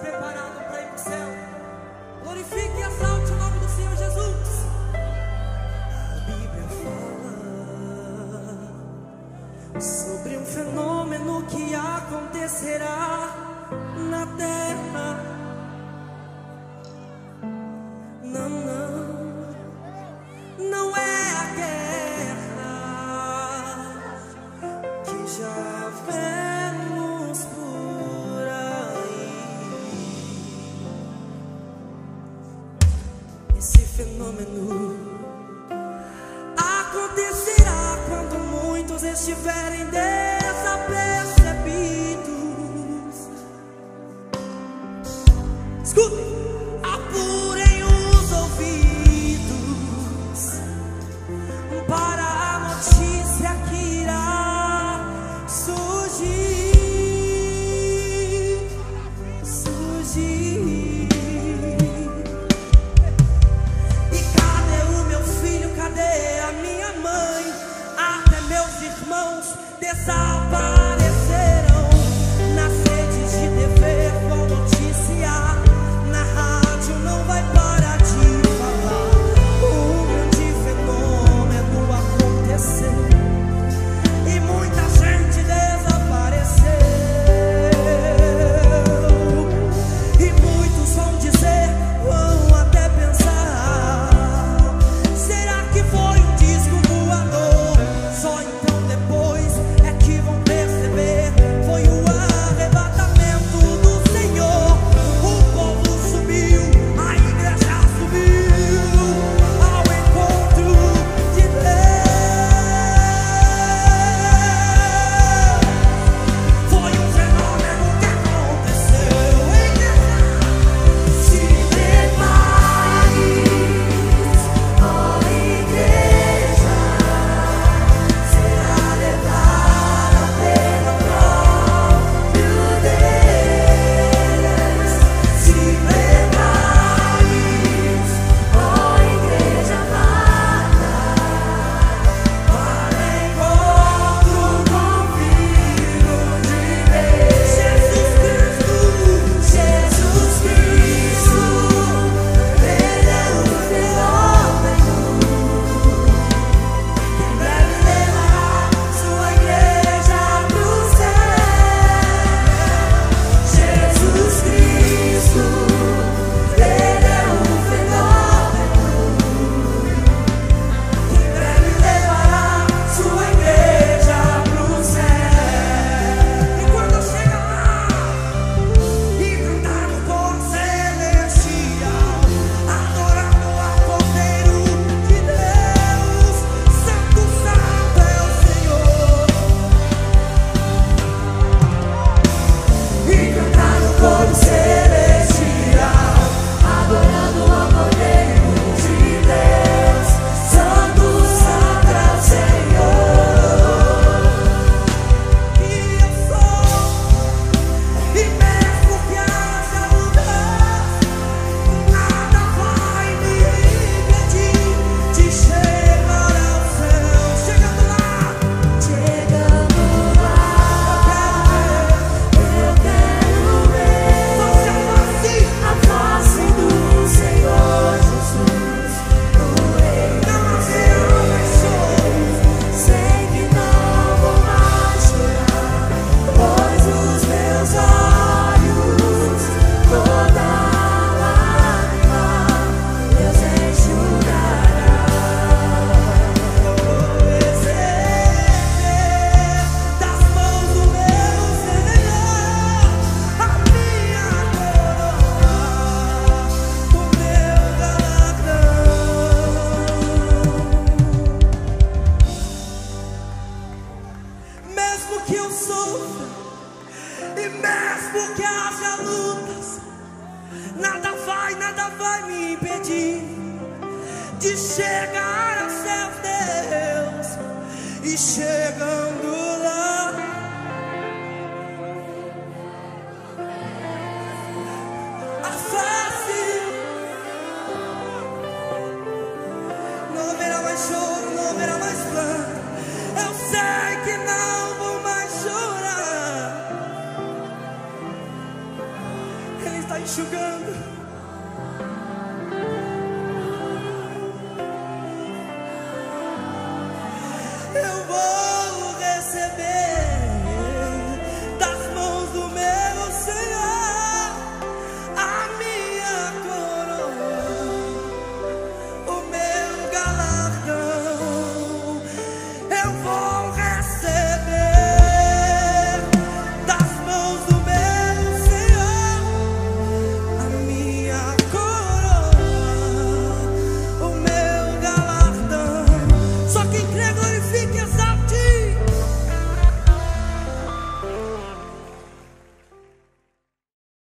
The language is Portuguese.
preparado para ir para o céu. Glorifique e exalte o nome do Senhor Jesus. A Bíblia fala sobre um fenômeno que acontecerá na terra. Não é a guerra que já vemos por aí. Esse fenômeno acontecerá quando muitos estiverem desapercebidos. Escutem. Apurem os ouvidos para a notícia que irá surgir. E cadê o meu filho? Cadê a minha mãe? Até meus irmãos desaparecerão. Nas redes de TV vão noticiar, na rádio não vai parar de falar. Um grande fenômeno aconteceu e muita gente desapareceu. E muitos vão dizer, vão até pensar: será que foi um disco voador? Só então depois é que vão perceber, foi o arrebatamento do Senhor. O povo subiu, a igreja subiu ao encontro de Deus. Foi um fenômeno que aconteceu. Se prepare, ó igreja, será levada pelo próprio Deus. Se prepare, ó igreja amada, para encontro com o Filho de Deus. Jesus Cristo, Ele é o fenômeno que em breve levará sua igreja pro céu. Jesus Cristo, Ele é o fenômeno que em breve levará sua igreja pro céu. E quando chega lá e cantar no coro celestial, adorando ao Cordeiro de Deus, Santo, Santo é o Senhor. E cantar no coro celestial, adorando ao Cordeiro de Deus, Santo, Santo é o Senhor. E eu sou, e mesmo que haja lutas, nada vai me impedir de chegar ao céu. Chegando lá, eu quero ver a face do Senhor Jesus, o Rei. Não haverá mais choro, sei que não vou mais chorar, pois os meus olhos toda lágrima Deus enxugará. Receber das mãos do meu Senhor a minha coroa, o meu galardão. Mesmo que eu sofra e mesmo que haja lutas, nada vai me impedir de chegar aos céus, Deus. E chegando lá, a face, não haverá mais choro, não haverá mais pranto. Eu sei que não vou mais chorar. Ele está enxugando